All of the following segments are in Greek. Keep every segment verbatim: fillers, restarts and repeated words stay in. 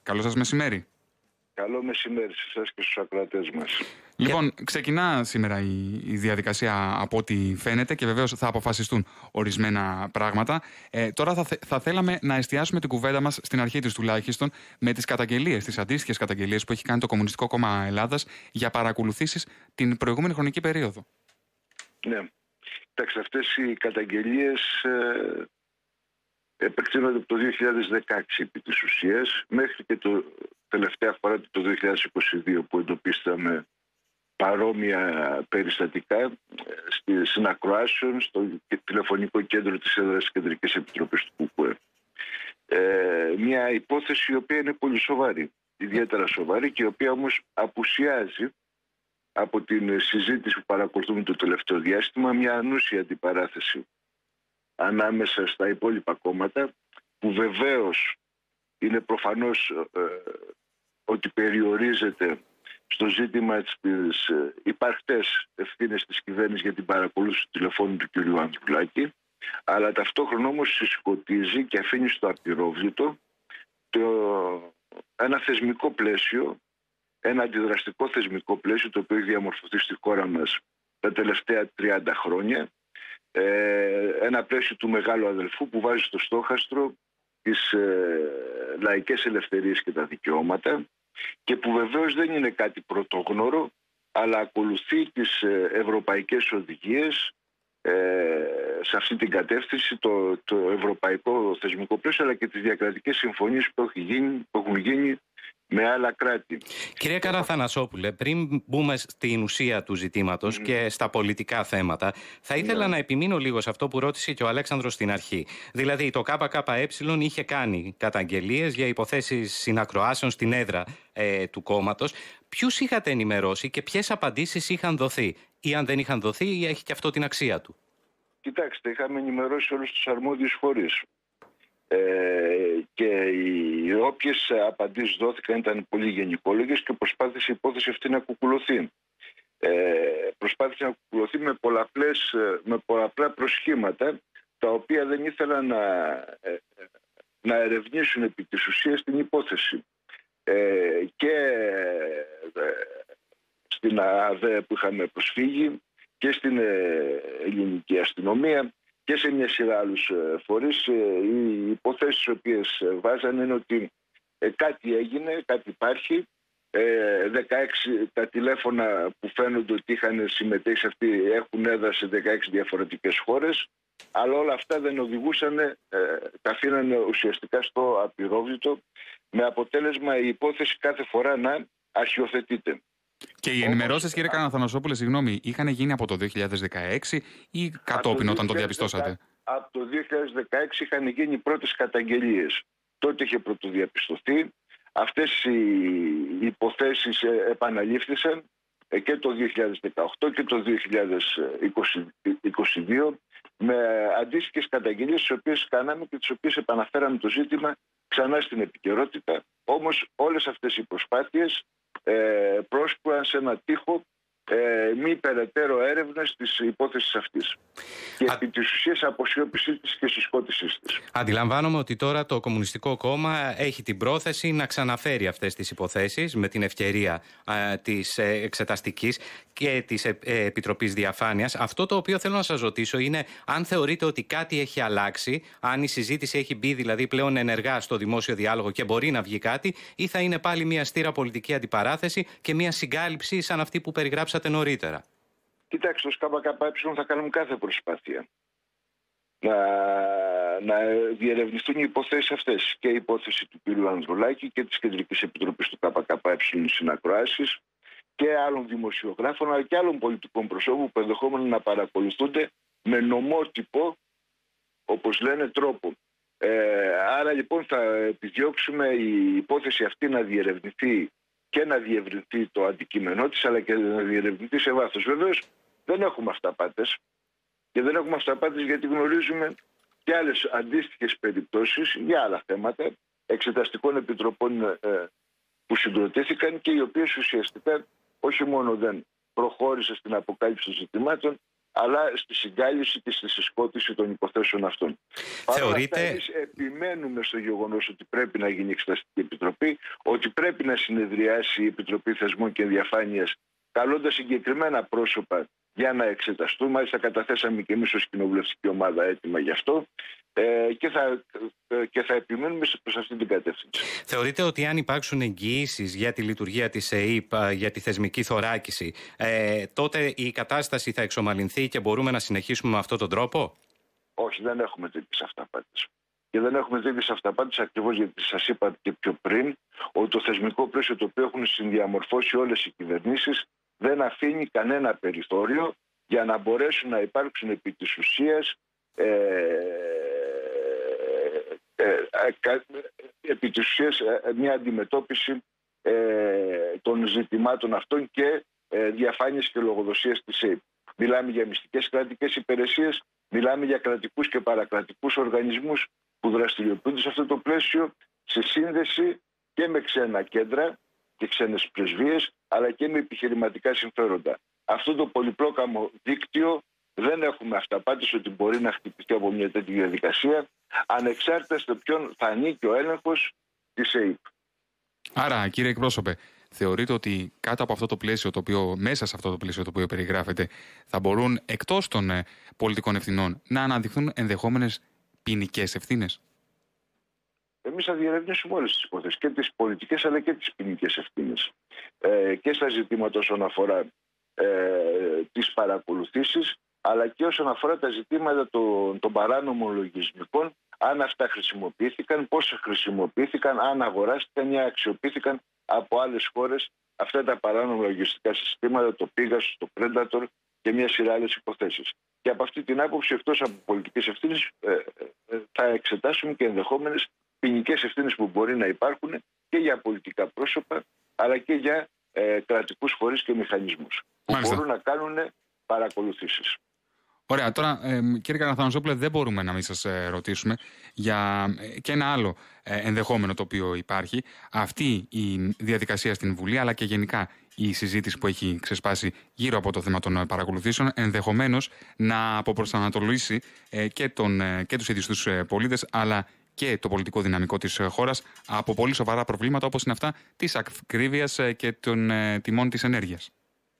Καλό σας μεσημέρι. Καλό μεσημέρι σε εσάς και στους ακροατές μας. Λοιπόν, ξεκινά σήμερα η, η διαδικασία από ό,τι φαίνεται και βεβαίως θα αποφασιστούν ορισμένα πράγματα. Ε, τώρα θα, θα θέλαμε να εστιάσουμε την κουβέντα μας στην αρχή της τουλάχιστον με τις καταγγελίες, τις αντίστοιχες καταγγελίες που έχει κάνει το Κομμουνιστικό Κόμμα Ελλάδας για παρακολουθήσεις την προηγούμενη χρονική περίοδο. Ναι. Εντάξει, αυτές οι καταγγελίες ε, επεκτείνονται από το δύο χιλιάδες δεκαέξι επί της ουσίας μέχρι και το τελευταία φορά το δύο χιλιάδες είκοσι δύο που εντοπίσαμε παρόμοια περιστατικά στη συνακροάσεων στο τηλεφωνικό κέντρο της έδρας της Κεντρικής Επιτροπής του ΚΚΕ. Ε, μια υπόθεση η οποία είναι πολύ σοβαρή, ιδιαίτερα σοβαρή και η οποία όμως απουσιάζει από την συζήτηση που παρακολουθούμε το τελευταίο διάστημα μια ανούσια αντιπαράθεση ανάμεσα στα υπόλοιπα κόμματα που βεβαίως είναι προφανώς ε, ότι περιορίζεται στο ζήτημα της ε, υπαρκτές ευθύνες της κυβέρνησης για την παρακολούθηση του τηλεφώνου του κ. Ανδρουλάκη, αλλά ταυτόχρονα όμως συσκοτίζει και αφήνει στο απειρόβλητο το, ένα θεσμικό πλαίσιο, ένα αντιδραστικό θεσμικό πλαίσιο το οποίο έχει διαμορφωθεί στη χώρα μας τα τελευταία τριάντα χρόνια, ε, ένα πλαίσιο του μεγάλου αδελφού που βάζει στο στόχαστρο τις ε, λαϊκές ελευθερίες και τα δικαιώματα και που βεβαίως δεν είναι κάτι πρωτόγνωρο, αλλά ακολουθεί τις ε, ευρωπαϊκές οδηγίες ε, σε αυτή την κατεύθυνση, το, το ευρωπαϊκό θεσμικό πλαίσιο αλλά και τις διακρατικές συμφωνίες που, γίνει, που έχουν γίνει με άλλα κράτη. Κύριε Καραθανασόπουλε, πριν μπούμε στην ουσία του ζητήματος mm. και στα πολιτικά θέματα, θα ήθελα yeah. να επιμείνω λίγο σε αυτό που ρώτησε και ο Αλέξανδρος στην αρχή. Δηλαδή, το ΚΚΕ είχε κάνει καταγγελίες για υποθέσεις συνακροάσεων στην έδρα ε, του κόμματος. Ποιους είχατε ενημερώσει και ποιες απαντήσεις είχαν δοθεί, ή αν δεν είχαν δοθεί, έχει και αυτό την αξία του? Κοιτάξτε, είχαμε ενημερώσει όλους τους αρμόδιους φορείς. Ε, και οι όποιες απαντήσεις δόθηκαν ήταν πολύ γενικόλογες και προσπάθησε η υπόθεση αυτή να κουκουλωθεί. Ε, προσπάθησε να κουκουλωθεί με, πολλαπλές, με πολλαπλά προσχήματα τα οποία δεν ήθελαν να, να ερευνήσουν επί της ουσίας την υπόθεση. Ε, και ε, στην ΑΔΕ που είχαμε προσφύγει και στην ελληνική αστυνομία και σε μια σειρά άλλους φορείς. Οι υποθέσεις τις οποίες βάζανε είναι ότι κάτι έγινε, κάτι υπάρχει. δεκαέξι τα τηλέφωνα που φαίνονται ότι είχαν συμμετέχει σε αυτή έχουν έδρα σε δεκαέξι διαφορετικές χώρες, αλλά όλα αυτά δεν οδηγούσαν, τα αφήνανε ουσιαστικά στο απειρόβλητο, με αποτέλεσμα η υπόθεση κάθε φορά να αρχιοθετείται. Και οι ενημερώσεις, κύριε Καραθανασόπουλε, συγγνώμη, είχαν γίνει από το δύο χιλιάδες δεκαέξι ή κατόπιν όταν το διαπιστώσατε? Από το δύο χιλιάδες δεκαέξι είχαν γίνει οι πρώτες καταγγελίες. Τότε είχε πρωτοδιαπιστωθεί. Αυτές οι υποθέσεις επαναλήφθησαν και το δύο χιλιάδες δεκαοκτώ και το δύο χιλιάδες είκοσι δύο με αντίστοιχες καταγγελίες τις οποίες κάναμε και τις οποίες επαναφέραμε το ζήτημα ξανά στην επικαιρότητα. Όμως όλες αυτές οι προσπάθειες Ε, πρόσπουραν σε ένα τοίχο ε, μη περαιτέρω έρευνες της υπόθεσης αυτής και Α... επί της ουσίας αποσιώπησή της και συσκότησής της. Αντιλαμβάνομαι ότι τώρα το Κομμουνιστικό Κόμμα έχει την πρόθεση να ξαναφέρει αυτές τις υποθέσεις με την ευκαιρία α, της ε, εξεταστικής και της ε, ε, Επιτροπής Διαφάνειας. Αυτό το οποίο θέλω να σας ρωτήσω είναι αν θεωρείτε ότι κάτι έχει αλλάξει, αν η συζήτηση έχει μπει δηλαδή πλέον ενεργά στο δημόσιο διάλογο και μπορεί να βγει κάτι, ή θα είναι πάλι μια στήρα πολιτική αντιπαράθεση και μια συγκάλυψη σαν αυτή που περιγράψατε νωρίτερα? Κοιτάξτε, ως ΚΚΕ θα κάνουμε κάθε προσπάθεια να, να διερευνηθούν οι υποθέσεις αυτές, και η υπόθεση του κ. Ανδρουλάκη και της Κεντρικής Επιτροπής του ΚΚΕ συνακροάσεις και άλλων δημοσιογράφων αλλά και άλλων πολιτικών προσώπων που ενδεχόμενα να παρακολουθούνται με νομότυπο, όπως λένε, τρόπο. Ε, άρα λοιπόν θα επιδιώξουμε η υπόθεση αυτή να διερευνηθεί και να διευρυνθεί το αντικείμενό της, αλλά και να διερευνηθεί σε βάθος. Βεβαίως δεν έχουμε αυταπάτες και δεν έχουμε αυταπάτες γιατί γνωρίζουμε και άλλες αντίστοιχες περιπτώσεις για άλλα θέματα εξεταστικών επιτροπών ε, που συγκροτήθηκαν και οι οποίες ουσιαστικά όχι μόνο δεν προχώρησε στην αποκάλυψη των ζητημάτων, αλλά στη συγκάλυψη και στη συσκότηση των υποθέσεων αυτών. Θεωρείτε... Παρ' όλα αυτά, εμείς επιμένουμε στο γεγονός ότι πρέπει να γίνει εξεταστική επιτροπή, ότι πρέπει να συνεδριάσει η Επιτροπή Θεσμών και Διαφάνειας, καλώντας συγκεκριμένα πρόσωπα για να εξεταστούν. Μάλιστα καταθέσαμε και εμείς ως κοινοβουλευτική ομάδα έτοιμα γι' αυτό ε, και, θα, ε, και θα επιμείνουμε προς αυτή την κατεύθυνση. Θεωρείτε ότι αν υπάρξουν εγγυήσεις για τη λειτουργία της ΕΕΠ, για τη θεσμική θωράκιση, ε, τότε η κατάσταση θα εξομαλυνθεί και μπορούμε να συνεχίσουμε με αυτόν τον τρόπο? Όχι, δεν έχουμε τέτοιες αυταπάτες. Και δεν έχουμε τέτοιες αυταπάτες ακριβώς γιατί σας είπα και πιο πριν ότι το θεσμικό πλαίσιο το οποίο έχουν συνδιαμορφώσει όλες οι κυβερνήσεις δεν αφήνει κανένα περιθώριο για να μπορέσουν να υπάρξουν επί της ουσίας ε, ε, ε, επί της ουσίας ε, μια αντιμετώπιση ε, των ζητημάτων αυτών και ε, διαφάνειας και λογοδοσίας της ΕΕΠ. Μιλάμε για μυστικές κρατικές υπηρεσίες, μιλάμε για κρατικούς και παρακρατικούς οργανισμούς που δραστηριοποιούνται σε αυτό το πλαίσιο σε σύνδεση και με ξένα κέντρα και ξένες πρεσβείες, αλλά και με επιχειρηματικά συμφέροντα. Αυτό το πολυπλόκαμο δίκτυο δεν έχουμε αυταπάτηση ότι μπορεί να χτυπηθεί από μια τέτοια διαδικασία, ανεξάρτητα στο ποιον θα ανήκει ο έλεγχος της ΕΕΠ. Άρα, κύριε εκπρόσωπε, θεωρείτε ότι κάτω από αυτό το πλαίσιο, το οποίο, μέσα σε αυτό το πλαίσιο το οποίο περιγράφεται, θα μπορούν εκτός των ε, πολιτικών ευθυνών να αναδειχθούν ενδεχόμενες ποινικές ευθύνες? Εμείς θα διερευνήσουμε όλες τις υποθέσεις, και τις πολιτικές αλλά και τις ποινικές ευθύνες. Ε, και στα ζητήματα όσον αφορά ε, τις παρακολουθήσεις, αλλά και όσον αφορά τα ζητήματα των, των παράνομων λογισμικών, αν αυτά χρησιμοποιήθηκαν, πώς χρησιμοποιήθηκαν, αν αγοράστηκαν ή αξιοποιήθηκαν από άλλες χώρες αυτά τα παράνομα λογιστικά συστήματα, το Pegasus, το Predator και μια σειρά άλλες υποθέσεις. Και από αυτή την άποψη, εκτός από πολιτικές ευθύνες, ε, ε, θα εξετάσουμε και ενδεχόμενες ποινικές ευθύνες που μπορεί να υπάρχουν και για πολιτικά πρόσωπα, αλλά και για ε, κρατικούς φορείς και μηχανισμούς που Μάλιστα. μπορούν να κάνουν παρακολουθήσεις. Ωραία, τώρα ε, κύριε Καραθανασόπουλε, δεν μπορούμε να μην σας ε, ρωτήσουμε για ε, και ένα άλλο ε, ενδεχόμενο το οποίο υπάρχει. Αυτή η διαδικασία στην Βουλή, αλλά και γενικά η συζήτηση που έχει ξεσπάσει γύρω από το θέμα των ε, παρακολουθήσεων, ενδεχομένως να αποπροσανατολίσει ε, και, τον, ε, και τους ίδιους τους ε, πολίτες, αλλά και το πολιτικό δυναμικό της χώρας από πολύ σοβαρά προβλήματα όπως είναι αυτά της ακρίβειας ε, και των ε, τιμών της ενέργειας.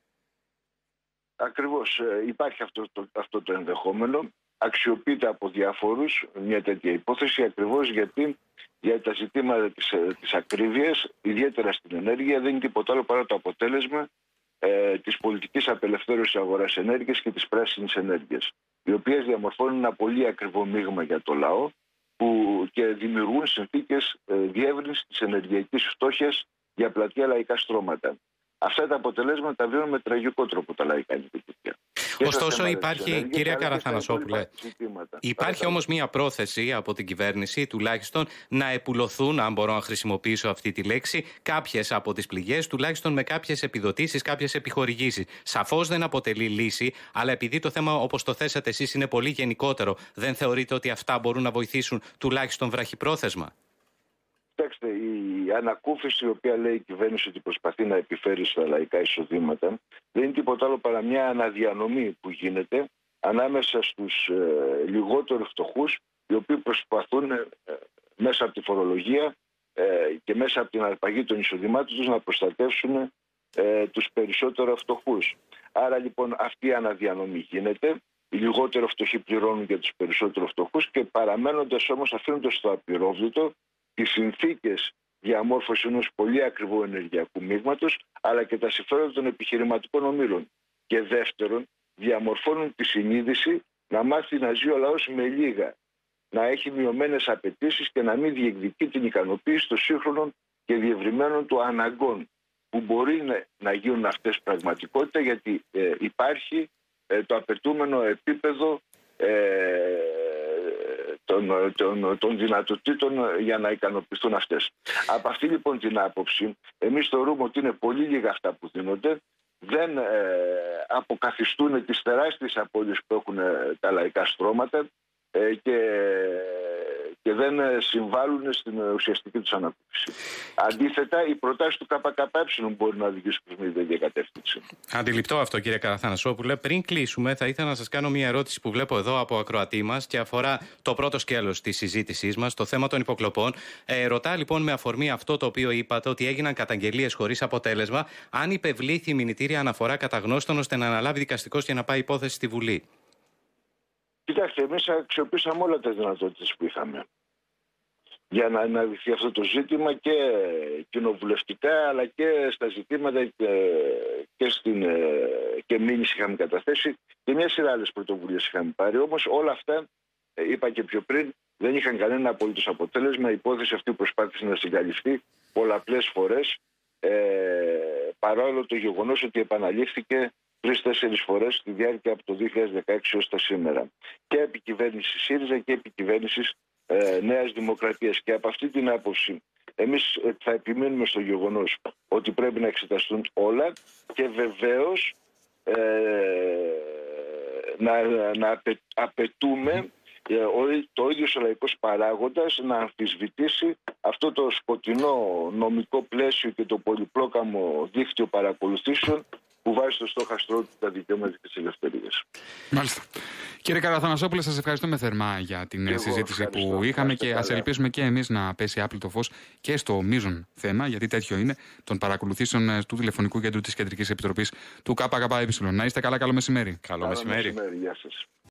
Ακριβώς. Υπάρχει αυτό το, αυτό το ενδεχόμενο. Αξιοποιείται από διάφορους μια τέτοια υπόθεση ακριβώς γιατί για τα ζητήματα της, της ακρίβειας, ιδιαίτερα στην ενέργεια, δεν είναι τίποτα άλλο παρά το αποτέλεσμα ε, της πολιτικής απελευθέρωσης αγοράς ενέργειας και της πράσινης ενέργειας, οι οποίες διαμορφώνουν ένα πολύ ακριβό μείγμα για το λαό που και δημιουργούν συνθήκες ε, διεύρυνσης της ενεργειακής φτώχειας για πλατεία λαϊκά στρώματα. Αυτά τα αποτελέσματα τα βιώνουν με τραγικό τρόπο τα λαϊκά νοικοκυριά. Ωστόσο υπάρχει, κυρία Καραθανασόπουλε, υπάρχει όμως μία πρόθεση από την κυβέρνηση τουλάχιστον να επουλωθούν, αν μπορώ να χρησιμοποιήσω αυτή τη λέξη, κάποιες από τις πληγές, τουλάχιστον με κάποιες επιδοτήσεις, κάποιες επιχορηγήσεις. Σαφώς δεν αποτελεί λύση, αλλά επειδή το θέμα όπως το θέσατε εσείς είναι πολύ γενικότερο, δεν θεωρείτε ότι αυτά μπορούν να βοηθήσουν τουλάχιστον βραχυπρόθεσμα? Κοιτάξτε, η ανακούφιση η οποία λέει η κυβέρνηση ότι προσπαθεί να επιφέρει στα λαϊκά εισοδήματα δεν είναι τίποτα άλλο παρά μια αναδιανομή που γίνεται ανάμεσα στους ε, λιγότερο φτωχούς, οι οποίοι προσπαθούν ε, μέσα από τη φορολογία ε, και μέσα από την αρπαγή των εισοδημάτων τους να προστατεύσουν ε, τους περισσότερο φτωχούς. Άρα λοιπόν αυτή η αναδιανομή γίνεται. Οι λιγότερο φτωχοί πληρώνουν για τους περισσότερο φτωχούς και παραμένοντας όμως, αφήνοντας στο απειρόβλητο τις συνθήκες διαμόρφωσης ενός πολύ ακριβού ενεργειακού μείγματος, αλλά και τα συμφέροντα των επιχειρηματικών ομίλων. Και δεύτερον, διαμορφώνουν τη συνείδηση να μάθει να ζει ο λαός με λίγα, να έχει μειωμένες απαιτήσεις και να μην διεκδικεί την ικανοποίηση των σύγχρονων και διευρυμένων του αναγκών, που μπορεί να γίνουν αυτές πραγματικότητα, γιατί ε, υπάρχει ε, το απαιτούμενο επίπεδο ε, Των, των, των δυνατοτήτων για να ικανοποιηθούν αυτές. Από αυτή λοιπόν την άποψη, εμείς θεωρούμε ότι είναι πολύ λίγα αυτά που δίνονται, δεν ε, αποκαθιστούν τις τεράστιες απώλειες που έχουν ε, τα λαϊκά στρώματα ε, και, και δεν συμβάλλουν στην ουσιαστική τους ανακούφιση. Αντίθετα, οι προτάσεις του ΚΚΕ μπορεί να οδηγήσουν προς μια τέτοια κατεύθυνση. Αντιληπτό αυτό, κύριε Καραθανασόπουλε. Πριν κλείσουμε, θα ήθελα να σας κάνω μια ερώτηση που βλέπω εδώ από ακροατή μας και αφορά το πρώτο σκέλος της συζήτησής μας, το θέμα των υποκλοπών. Ε, ρωτά λοιπόν με αφορμή αυτό το οποίο είπατε, ότι έγιναν καταγγελίες χωρίς αποτέλεσμα, αν υπευλήθη μηνυτήρια αναφορά κατά γνώστων ώστε να αναλάβει δικαστικός και να πάει υπόθεση στη Βουλή. Κοιτάξτε, εμείς αξιοποιήσαμε όλα τις δυνατότητες που είχαμε για να αναδειχθεί αυτό το ζήτημα και κοινοβουλευτικά, αλλά και στα ζητήματα και, και, στην, και μήνυση είχαμε καταθέσει και μια σειρά άλλες πρωτοβουλίες είχαμε πάρει. Όμως όλα αυτά, είπα και πιο πριν, δεν είχαν κανένα απολύτως αποτέλεσμα. Η υπόθεση αυτή προσπάθησε να συγκαλυφθεί πολλαπλές φορές, ε, παρόλο το γεγονός ότι επαναλήφθηκε τρεις-τέσσερις φορές στη διάρκεια από το δύο χιλιάδες δεκαέξι ως τα σήμερα. Και επί κυβέρνηση ΣΥΡΙΖΑ και επί κυβέρνησης ε, Νέας Δημοκρατίας. Και από αυτή την άποψη εμείς θα επιμείνουμε στο γεγονός ότι πρέπει να εξεταστούν όλα και βεβαίως ε, να, να απαι, απαιτούμε ε, ο, το ίδιος ο λαϊκός παράγοντας να αμφισβητήσει αυτό το σκοτεινό νομικό πλαίσιο και το πολυπλόκαμο δίκτυο παρακολουθήσεων που βάζει στο στόχαστρό του τα δικαιώματα και τις ελευθερίες. Μάλιστα. Κύριε Καραθανασόπουλε, σας ευχαριστούμε θερμά για την Εγώ συζήτηση που είχαμε και ας ελπίσουμε και εμείς να πέσει άπλυτο φως και στο μείζον θέμα, γιατί τέτοιο είναι, των παρακολουθήσεων του τηλεφωνικού κέντρου της Κεντρικής Επιτροπής του ΚΚΕ. Να είστε καλά, καλό μεσημέρι. Καλό, καλό μεσημέρι. μεσημέρι. Γεια σας.